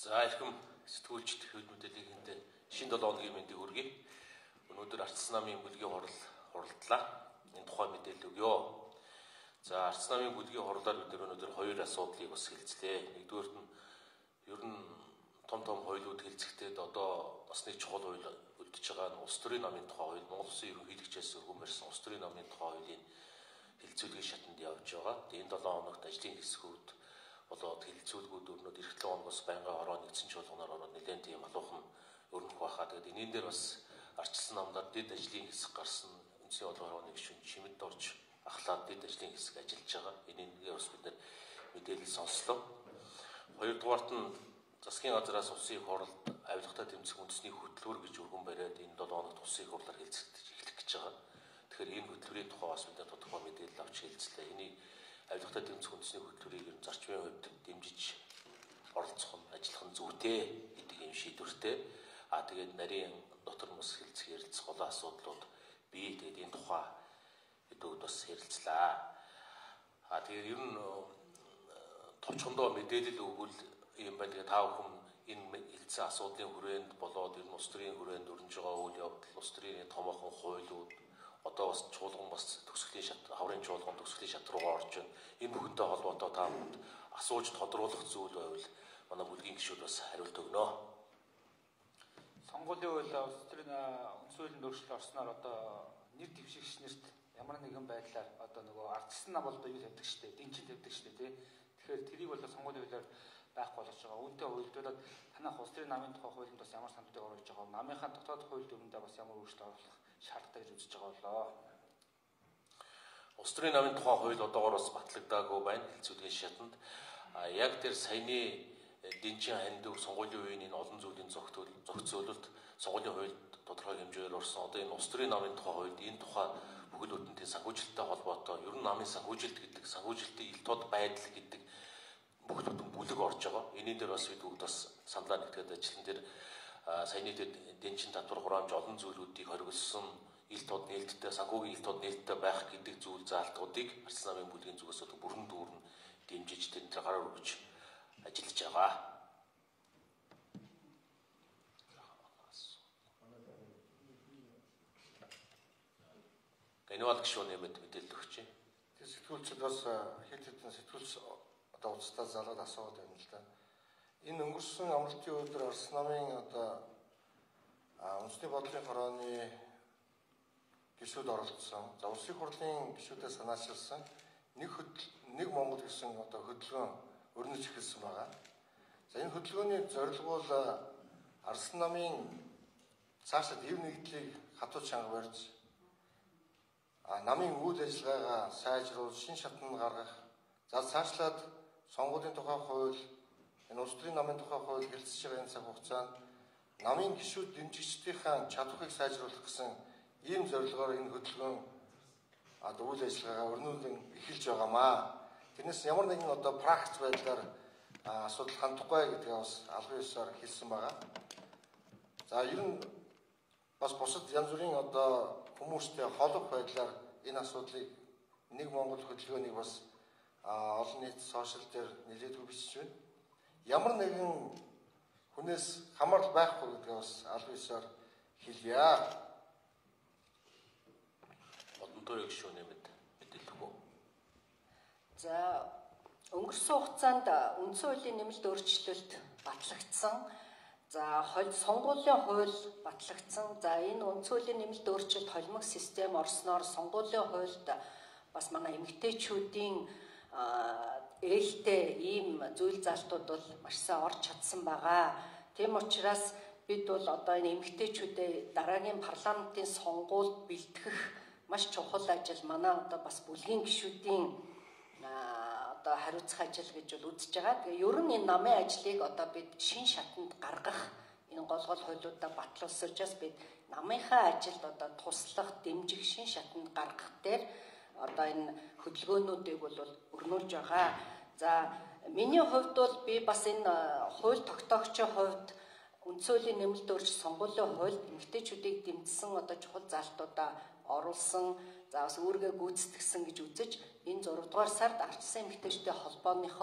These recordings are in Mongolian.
За эрхэм сэтгүүлчд хөд мэдээллийнхэнтэй шинэ 7 хоногийн мэндийг хүргэе. Өнөөдөр Ардчилсан намын бүлгийн хуралдлаа. Энэ тухай мэдээлэл өгье. За Ардчилсан намын бүлгийн хурлаар бид өнөөдөр хоёр асуудлыг бас хэлцлээ. Нэгдүгээрт нь ер нь том хуулиуд хэлцэхдээ одоо бас нэг чухал хууль үлдэж байгаа нь улс төрийн намын тухай хууль, Монгол Улсын ерөнхийлөгчөөс өргөн барьсан улс төрийн намын тухай хуулийн хэлцүүлгийн шатанд явж байгаа. Энэ 7 хоногт ажлын хэсгүүд болоод хэлэлцүүлгүүд өрнөд эх 7 хоногоос байнгын ороо нэгдсэн чуулганаар ороод нэлээд тийм алуухан өрнөх байхаа. Тэгээд энэний дээр бас Ардчилсан намдаар дэд ажлын хэсэг гарсан үндсийн олонхорооны гишүүн Чимэд орж ахлаад дэд ажлын хэсэг ажиллаж байгаа. Энийгээ бас бид мэдээлэл сонслоо. Хоёрдугаарт нь засгийн газраас улсын их хурлд авилгатай тэмцэх үндэсний хөтөлбөр гэж өргөн бариад энэ 7 хоногт улсын их хурлаар хэлцэж эхлэх гэж байгаа. Тэгэхээр энэ хөтөлбөрийн тухай бас бид тодорхой мэдээлэл авч хэлцлээ. Энийг авилгатай тэмцэх үндэсний хөтөлбөрийг ер нь зарчмын хувьд дэмжиж оролцох нь ажиллах нь зүйтэй гэдэг юм шийдвэртэй. Тэгээд нарийн дотор мөс хэлцэх ярилцах голоо асуудлууд бий. Тэгээд энэ тухай өдөөд бас ярилцлаа. Тэгээд ер нь товчхондоо мэдээлэл өгвөл юм байна. Тэгээд та бүхэн энэ хэлцсэн асуудлын хүрээнд болоод ер нь улс төрийн хүрээнд өрнөж байгаа үйл явдал, улс төрийн томоохон хуулиуд одоо бас чуулган бас төгсгөлийн шат, хаврын чуулган төгсгөлийн шат руугаа орж байна. Энэ бүхэнтэй холбоотой та бүхэнд асууж тодруулах зүйл байвал манай бүлгийн гишүүд бас хариулт өгнө. Сонгуулийн хууль улс төрийн үндсэн хуулийн өөрчлөлт орсноор одоо нэр дэвшигч нарт ямар нэгэн байдлаар одоо нөгөө Ардчилсан нам болоо юу тавьдаг штэ, дэнчин тавьдаг штэ тий. Тэгэхээр тэрийг бол сонгуулийн хуулиар байхгүй болгож байгаа. Үүнтэй хувьдуулаад танах улс төрийн намын тухай хуулинд бас ямар саналуудыг оруулж байгаа, намынхаа дотоод хууль дүрмэндээ бас ямар өөрчлөлт оруулах шаардлагатай гэж үзэж байгаа болоо. Улс төрийн намын тухай хууль одоогоор бас батлагдаагүй байна хэлцүүлгийн шатанд. Яг тэр саяны дэнчин хандив сонгуулийн үеийн энэ олон зүйлийн зохицуулалт сонгуулийн хуульд тодорхой хэмжээгээр орсон. Одоо энэ улс төрийн намын тухай хуульд энэ тухай бүхэл бүтэнтэй санхүүжилттэй холбоотой ер нь намын санхүүжилт гэдэг санхүүжилтийн ил тод байдал гэдэг бүхэл бүтэн бүлэг орж байгаа. Энийн дээр бас бид бүгд бас саналаа нэгтгэхэд ажиллан дээр саяны дэнчин татвар хураамж олон зүйлүүдийг хоригдсон ил тод нээлттэй санхүүгийн ил тод нээлттэй байх гэдэг зүйл заалтуудыг Ардчилсан намын бүлгийн зүгээс бүрэн дүүрэн дэмжиж тэнд гараар өргөж ажиллаж байгаа. Энэ бол гишүүн нэмэд мэдээлэл өгч байна. Тэр сэтгүүлчид бас хэд хэдэн сэтгүүлч одоо уцтаа залгаад асууад байна л да. Энэ өнгөрсөн амралтын өдөр Ардчилсан намын одоо үндэсний бодлогын хорооны гишүүд оролцсон. За улсын хурлын гишүүдээ санаачилсан нэг Монгол гэсэн одоо хөдөлгөөн өрнөж эхэлсэн байгаа. За энэ хөдөлгөөний зорилго бол Ардчилсан намын цаашид хэв нэгдлийг хатуу чанга барьж намын үйл ажиллагаагаа сайжруулж шин шатнд гаргах. За цаашлаад сонгуулийн тухай хууль, энэ улс төрийн намын тухай хууль хэлцэж байгаа энэ цаг хугацаанд намын гишүүд дэмжигчдийнхаа чадварыг сайжруулах гэсэн ийм зорилгоор энэ хөдөлгөөн үйл ажиллагаагаа өрнүүлэн эхэлж байгаамаа. Тэрнээс ямар нэгэн одоо практик байдлаар асуудал хандахгүй гэдгээ бас албан ёсоор хэлсэн байгаа. За ер нь бас бусад янз бүрийн одоо хүмүүстэй холбох байдлаар энэ асуудлыг нэг Монгол хөдөлгөөнийг бас олон нийт сошиал дээр нэлээдгүй бичиж байна. Ямар нэгэн хүнээс хамаарал байхгүй гэдгээ бас албан ёсоор хэлье. Одонтой гишүүн нэмэд мэдээлэл өгөө. За өнгөрсөн хугацаанд үндсэн хуулийн нэмэлт өөрчлөлт батлагдсан. За сонгуулийн хууль батлагдсан. За энэ үндсэн хуулийн нэмэлт өөрчлөлт холимог систем орсноор сонгуулийн хуульд бас манай эмэгтэйчүүдийн ээлтэй ийм зүйл залтууд бол маш сайн орж чадсан байгаа. Тийм учраас бид бол одоо энэ эмэгтэйчүүдэд дараагийн парламентын сонгуульд бэлтгэх маш чухал ажил манай одоо бас бүлгийн гишүүдийн одоо хариуцах ажил гэж бол үзэж байгаа. Тэгээ ер нь энэ намын ажлыг одоо бид шин шатанд гаргах энэ гол хуулиудаа батлуулсан учраас бид намынхаа ажилд одоо туслах, дэмжих, шин шатанд гаргах дээр одоо энэ хөдөлгөөнүүдийг бол өрнүүлж байгаа. За миний хувьд бол би бас энэ хууль тогтоогчийн хувьд үндсэн хуулийн нэмэлт өөрчлөлт сонгуулийн хуульд эмэгтэйчүүдийг дэмжсэн одоо чухал залтуудаа оруулсан. За бас үүргээ гүйцэтгсэн гэж үзэж энэ 6 дугаар сард Ардчилсан эмэгтэйчүүдийн холбооныхоо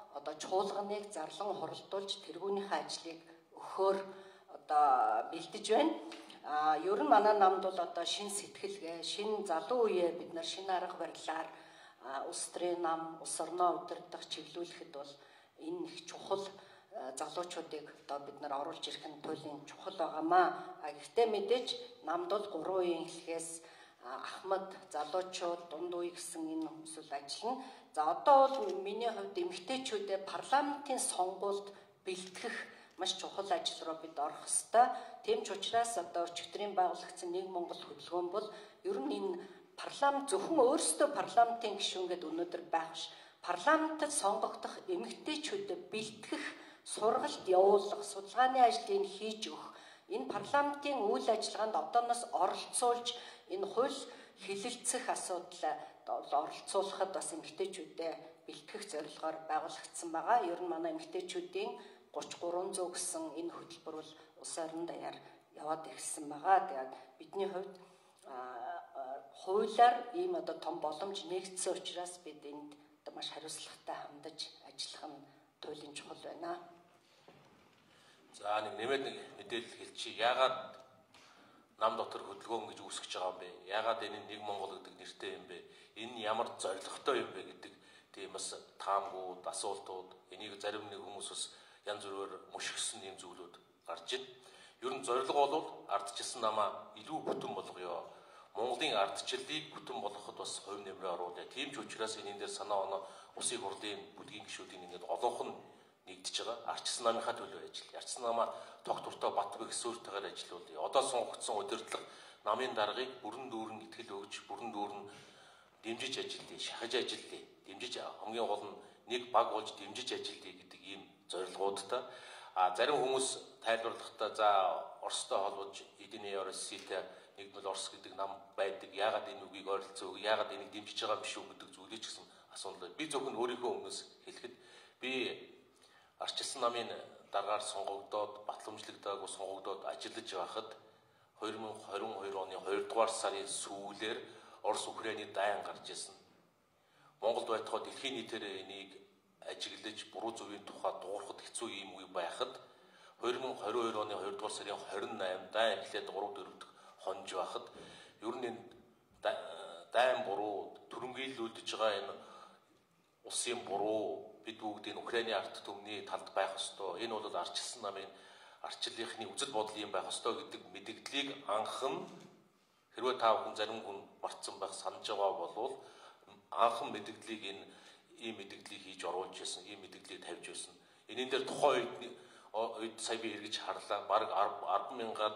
одоо чуулганыг зарлан хуралдуулж тэргүүнийхээ ажлыг өгөхөөр одоо бэлдэж байна. Ер нь манай намд бол одоо шинэ сэтгэлгээ, шинэ залуу үеэ бид нар шинэ арга барилаар улс төрийн нам, улс орноо удирдах, чиглүүлэхэд бол энэ их чухал залуучуудыг одоо бид нар оруулж ирэх нь туйлын чухал байгаамаа. Гэхдээ мэдээж намд бол 3 үеийн эхлэхээс Ахмад залуучууд дунд үе гэсэн энэ хүмүүсэл ажиллана. За одоо бол миний хувьд эмэгтэйчүүдэд парламентын сонгуульд бэлтгэх маш чухал ажил руу бид орох ёстой. Тийм ч учраас одоо өчигдрийн байгуулагдсан Нэг Монгол хөтөлбөр бол ер нь энэ парламент зөвхөн өөрсдөө парламентын гишүүн гэдэг өнөөдөр байх биш. Парламентд сонгогдох эмэгтэйчүүдэд бэлтгэх, сургалт явуулах, судалгааны ажлыг хийж өгөх, энэ парламентын үйл ажиллагаанд одооноос оролцуулж энэ хууль хэлэлцэх асуудал оролцуулахад бас эмэгтэйчүүдэд бэлтгэх зорилгоор байгуулагдсан байгаа. Ер нь манай эмэгтэйчүүдийн 3300 гэсэн энэ хөтөлбөр бол улс орон даяар яваад ирсэн байгаа. Тэгээд бидний хувьд хуулиар ийм одоо том боломж нэгдсэн учраас бид энд маш хариуцлагатай хандаж ажиллах нь туйлын чухал байна. За нэг нэмээд нэг мэдээлэл хэлчихье. Яагаад нам дотор хөдөлгөөн гэж үүсгэж байгаа юм бэ? Яагаад энэ Нэг Монгол гэдэг нэртэй юм бэ? Энэ ямар зорилготой юм бэ гэдэг тийм бас таамгууд, асуултууд, энийг зарим нэг хүмүүс бас янз бүрээр мушгсан юм зүйлүүд гарч байна. Ер нь зорилго бол ардчилсан намаа илүү бүтэн болгоё. Монголын ардчлалыг бүтэн болгоход бас хувь нэмрээ оруулъя. Тийм ч учраас энэ дээр санаа оноо Улсын хурлын бүлгийн гишүүдийн ингээд олонх нь нэгдэж байгаа. Ардчилсан намынхаа төлөө ажил. Ардчилсан намаа тогт туртаа бат бэх суурьтайгаар ажиллуулъя. Одоо сонгогдсон удирдлага намын даргаыг бүрэн дүүрэн итгэл өгч, бүрэн дүүрэн дэмжиж ажиллая, шахаж ажиллая. Дэмжиж хамгийн гол нь нэг баг болж дэмжиж ажиллая гэдэг ийм зорилгоудтай. Зарим хүмүүс тайлбарлахдаа за Оростой холбож эдний Росситэй нэгдмэл Орос гэдэг нам байдаг. Яагаад энэ үгийг ойролцоо, яагаад энийг дэмжиж байгаа юм шүү гэдэг зүйлийг ч гэсэн асуулаа. Би зөвхөн өөрийнхөө өмнөөс хэлэхэд би ардчилсан намын дараагаар сонгогдоод, батламжлагдаагүй сонгогдоод ажиллаж байхад 2022 оны 2 дугаар сарын сүүлээр Орос Украины дайн гарч ирсэн. Монголд байтугай дэлхийн нийтээр энийг ажиглаж буруу зөвийн тухай дуурахад хэцүү юм үе байхад 2022 оны 2 дугаар сарын 28 дайн эхлээд 3-4 дахь хонж байхад ер нь энэ дайн буруу төрөнгөйлүүлж байгаа энэ улсын буруу бид бүгд энэ Украины ард түмний талд байх ёстой. Энэ бол ардчилсан намын ардчлалынхны үзэл бодол юм байх ёстой гэдэг мэдээллийг анхан хэрвээ та бүхэн зарим хүн мартсан байх санаж байгаа бол анхан мэдээллийг энэ ийм мэдээллийг хийж оруулж байсан, ийм мэдээллийг тавьж байсан. Энийн дээр тухайн үед сая би эргэж харлаа. Бараг 10,000-аад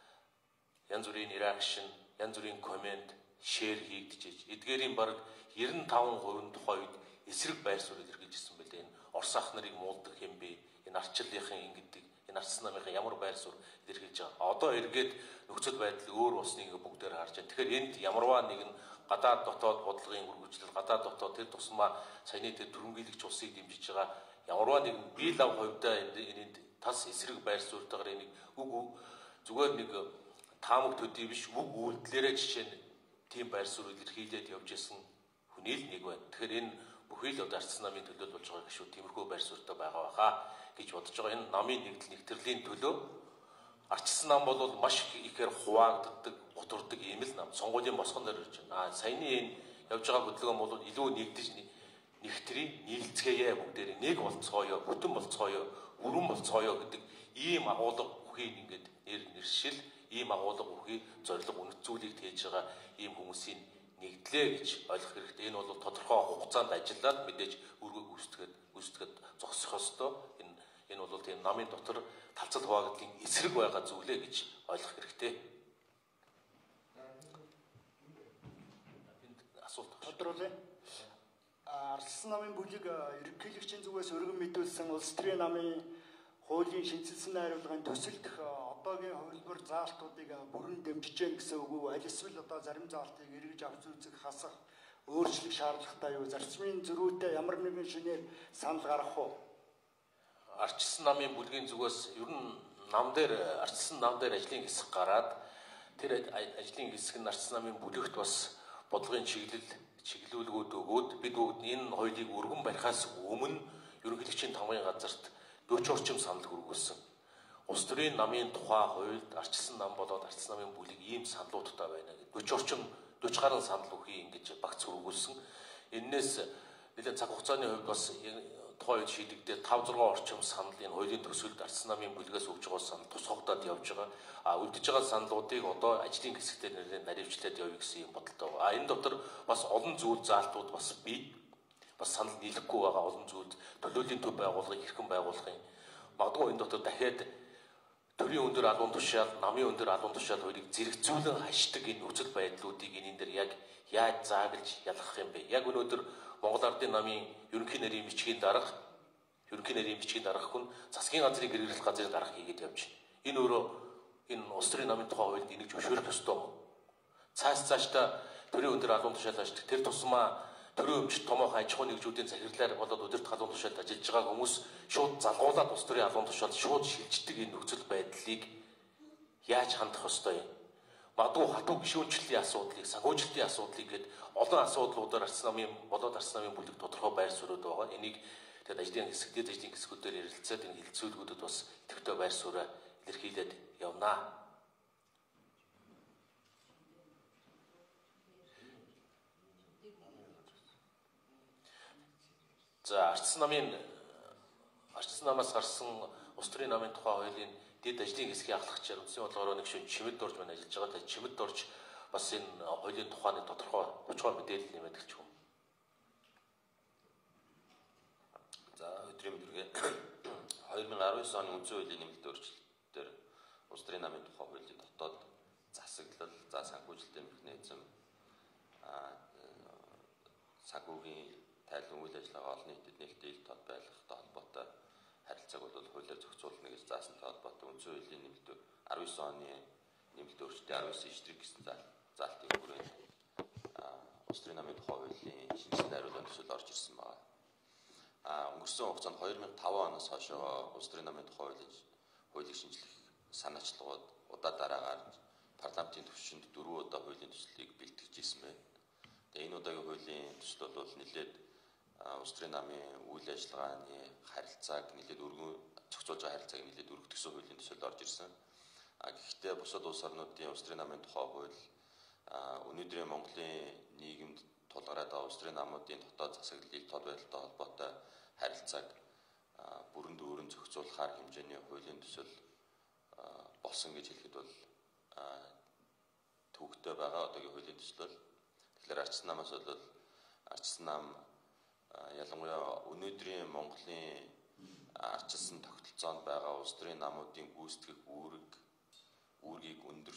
янз бүрийн реакшн, янз бүрийн комент, шеэр хийгдэж. Эдгээрийн бараг 95% нь тухайн үед эсрэг байр суурь илэрхийлжсэн байлээ. Энэ Орос ах нарыг муулдаг хэм бэ? Энэ ардчлалынхын ингэдэг, энэ ардчилсан намынхын ямар байр суурь илэрхийлж байгаа. Одоо эргээд нөхцөл байдал өөр болсныг бүгдээр харж байна. Тэгэхээр энд ямарваа нэгэн гадаад дотоод бодлогын үргэлжлэл, гадаад дотоод тэр тусмаа саяны тэр дөрөнгөйлөгч улсыг дэмжиж байгаа ямарваа нэгэн бие лав хувьдаа энд тас эсрэг байр суурьтайгаар энийг зүгээр нэг таамаг төдий биш үг үйлдэлээрээ жишээ нь тийм байр суурь илэрхийлээд явж исэн хүний л нэг байна. Тэгэхээр энэ бүхий л ардчилсан намын төлөө болж байгаа шүү. Тиймэрхүү байр суурьтай байгаа байхаа гэж бодож байгаа. Энэ намын нэгтгэлийн төлөө ардчилсан нам бол маш ихээр хуваагддаг, гутурдаг ийм л нам. Сонгуулийн босгон дээр ирж байна. Саяны энэ явж байгаа хөдөлгөөн бол илүү нэгдэж нэгтрийн нийлцгээе бүгдээр нэг болцгоё, бүтэн болцгоё, бүрэн болцгоё гэдэг ийм агуулга бүхий ингээд нэршил, ийм агуулга бүхий зорилго үнэт зүйлийг тээж байгаа ийм хүмүүсийн нэгдлээ гэж ойлгох хэрэгтэй. Энэ бол тодорхой хугацаанд ажиллаад мэдээж өргөг гүйцэтгэхэд зогсох ёстой. Энэ бол тийм намын дотор талцал хаваагадлын эсрэг байгаа зүйлээ гэж ойлгох хэрэгтэй. Асуулт тодруулъя. Ардчилсан намын бүлэг ерөнхийлөгчийн зүгээс өргөн мэдүүлсэн улс төрийн намын хуулийн шинжилсэн найруулгын төсөлдөх одоогийн хувилбар заалтуудыг бүрэн дэмжиж гэн гэсэн үг үү? Аль эсвэл одоо зарим заалтыг эргэж авч үзэх, хасах, өөрчлөх шаардлагатай юу? Зарцмын зөрүүтэй ямар нэгэн шинээр санал гаргах уу? Ардчилсан намын бүлгийн зүгээс ер нь ардчилсан нам дээр ажлын хэсэг гараад тэр ажлын хэсэг нь ардчилсан намын бүлэгт бас бодлогын чиглүүлгүүд өгөөд бид бүгд энэ хоёрыг өргөн барихаас өмнө ерөнхийлөгчийн тамгын газарт 40 орчим санал хүргүүлсэн. Улс төрийн намын тухай хуульд ардчилсан нам болоод ардчилсан намын бүлэг ийм саналуудтай байна гэдэг 40 орчим 40 гаруй санал үхий ингэж багц хүргүүлсэн. Эннээс нэлээд цаг хугацааны хувьд бас тухайн үед шийдэгдээд 5-6 орчим санал энэ хуулийн төсөлд ардчилсан намын бүлгээс өгж байгаа санал тусгагдаад явж байгаа. Үлдэж байгаа саналуудыг одоо ажлын хэсэгтээ наривчлаад явъя гэсэн юм бодолтой байна. Энэ дотор бас олон зүйл заалтууд бас бий. Бас санал нийлэхгүй байгаа олон зүйл төлөөлийн төв байгууллагыг хэрхэн байгуулахын магадгүй энэ дотор дахиад төрийн өндөр албан тушаал, намын өндөр албан тушаал хоёрыг зэрэгцүүлэн хашдаг энэ нөхцөл байдлуудыг энэ дээр яг яаж зааглаж ялгах юм бэ? Яг өнөөдөр Монгол Ардын намын ерөнхий нарийн бичгийн дарга хүн засгийн газрыг хэрэглэх газрын дарга хийгээд явж байна. Энэ өөрөө энэ улс төрийн намын тухай хуулинд энийг зөвшөөрөх ёстой. Цаашдаа төрийн өндөр албан тушаал аждаг тэр тусмаа төрийн өмчт томоохон аж ахуйн нэгжүүдийн захирлаар болоод удирдах албан тушаалд ажиллаж байгаа хүмүүс шууд залгуулаад улс төрийн албан тушаалд шууд шилждэг энэ нөхцөл байдлыг яаж хандах ёстой юм? Магадгүй хатуу гишүүнчлэлийн асуудлыг, санхүүжилтийн асуудлыг гээд олон асуудлуудаар ардчилсан намын бүлэг тодорхой байр суурьуд байгаа. Энийг тэгээд ажлын хэсгүүдээр ярилцаад энэ хилцүүлгүүдэд бас идэвхтэй байр сууриа илэрхийлээд явнаа. За ардчилсан намаас гарсан улс төрийн намын тухай хуулийн дэд ажлын хэсгийн ахлагчаар үндсэн бодлогоор нэг шин чимэд дорж байна ажиллаж байгаа. Тэгээд чимэд дорж бас энэ хуулийн тухайны тодорхой мэдээлэл нэмээд өгч байна. За өдрийн мэдрэг 2019 оны үндсэн хуулийн нэмэлт өөрчлөлтөөр улс төрийн намын тухай хуулийн дотоод засаглал, санхүүжилтийн механизм, санхүүгийн тайлан үйл ажиллагаа олон нийтэд нээлттэй ил тод байлгахтай холбоотой харилцааг бол хуулиар зохицуулна гэж заасантай холбоотой үндсэн хуулийн нэмэлт 19 оны нэмэлт өөрчлөлтийн 19 эштрэг гэсэн заалтын хүрээнд улс төрийн намын тухай хуулийн шинжилгээ хариулсан төсөл орж ирсэн байна. Өнгөрсөн хугацаанд 2005 оноос хойш улс төрийн намын тухай хуулийг шинжлэх санаачлагууд удаа дараагаар парламентын түвшинд 4 удаа хуулийн төслийг бэлтгэж ирсэн байна. Тэгээ энэ удаагийн хуулийн төсөл бол нэлээд улс төрийн намын үйл ажиллагааны харилцааг нэлээд зохицуулж байгаа харилцааг нэлээд өргөдгсөн хуулийн төсөл орж ирсэн. Гэхдээ бусад улс орнуудын улс төрийн намын тухай хууль өнөөдрийн Монголын нийгэмд тулгараад байгаа улс төрийн намуудын дотоод засаглалыг тод байдалтай холбоотой харилцааг бүрэн дүүрэн зохицуулахар хэмжээний хуулийн төсөл болсон гэж хэлэхэд бол төвөгтэй байгаа одоогийн хуулийн төсөл. Тэгэхээр ардчилсан намаас бол ардчилсан нам ялангуяа өнөөдрийн Монголын ардчилсан тогтолцоонд байгаа улс төрийн намуудын гүйцэтгэх үүргийг өндөр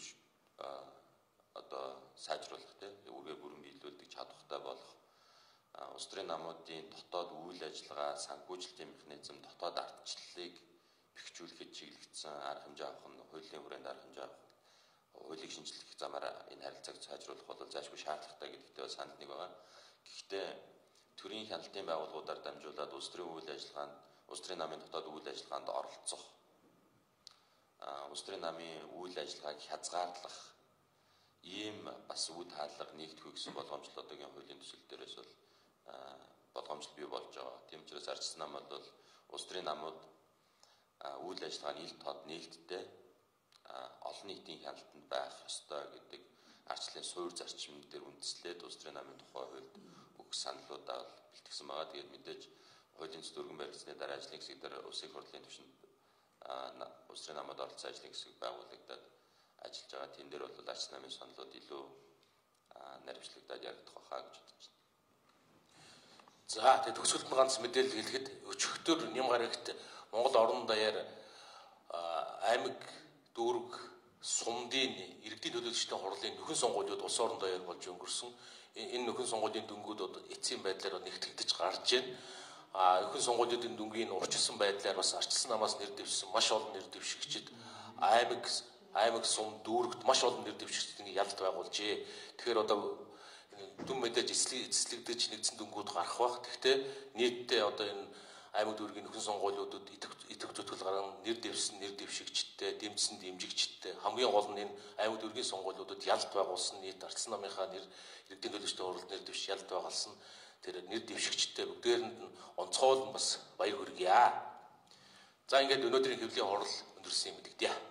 сайжруулах үүргээ бүрэн биелүүлдэг чадвартай болох улс төрийн намуудын дотоод үйл ажиллагаа, санхүүжилтийн механизм, дотоод ардчлалыг бэхжүүлэхэд чиглэгдсэн арга хэмжээ авах нь хуулийн хүрээнд арга хэмжээ авах, хуулийг шинжлэх замаар энэ харилцааг сайжруулах бол заашгүй шаардлагатай гэдэгтэй санал нэг байгаа. Гэхдээ төрийн хяналтын байгууллагуудаар дамжуулаад улс төрийн үйл ажиллагаанд, улс төрийн намын дотоод үйл ажиллагаанд оролцох, улс төрийн намын үйл ажиллагааг хязгаарлах ийм бас үе хаалга нэгтгэх гэсэн болгоомжлол одоогийн хуулийн төсөл дээрээс бол болгоомжлол бий болж байгаа. Тийм учраас ардчилсан нам бол улс төрийн намууд үйл ажиллагааны ил тод нээлттэй олон нийтийн хяналтанд байх ёстой гэдэг ардчлалын суурь зарчим дээр үндэслээд улс төрийн намын тухай хуульд бүх саналуудаа бэлтгэсэн байгаа. Тэгээд мэдээж хуулийн зүтгэргэн баримтсны дараа ажлын хэсэг дээр улсын хурлын түвшинд улс төрийн намууд оролцсон ажлын хэсэг байгуулагдаад ажиллаж байгаа. Тэн дээр бол ардчилсан намын саналууд илүү наривчлагдаад яригдах байхаа гэж бодож байна. За тэгээд төгсгөлд ганц мэдээлэл хэлэхэд өчигдөр нэм гарагт Монгол орон даяар аймаг дүүрэг сумдын иргэдийн төлөөлөгчдийн хурлын нөхөн сонгуулиуд улс орон даяар болж өнгөрсөн. Энэ нөхөн сонгуулийн дүнгууд эцсийн байдлаар нэгтгэгдэж гарч байна. Нөхөн сонгуулиудын дүнгийн урчилсан байдлаар бас ардчилсан намаас нэр дэвшсэн маш олон нэр дэвшигчид аймаг сум дүүрэгт маш олон нэр дэвшигчдийн ялалт байгуулжээ. Тэгэхээр одоо дүн мэдээж эцэслэгдэж нэгдсэн дүнгууд гарах бах. Гэхдээ нийтдээ одоо энэ аймаг дүүргийн нөхөн сонгуулиудад идэх зүтгэл гарган нэр дэвшсэн нэр дэвшигчдтэй, дэмжсэн дэмжигчдтэй хамгийн гол нь энэ аймаг дүүргийн сонгуулиудад ялалт байгуулсан нийт ардчилсан намынхаа нэр иргэдийн төлөөлөгчдийн хурлд нэр дэвшиж ялалт байгуулсан тэр нэр дэвшигчдтэй бүгдээрэнд нь онцгойлон бас баяр хүргье. За ингээд өнөөдрийн хэвлэлийн хурал өндөрлсөн юм мэдэгдэе.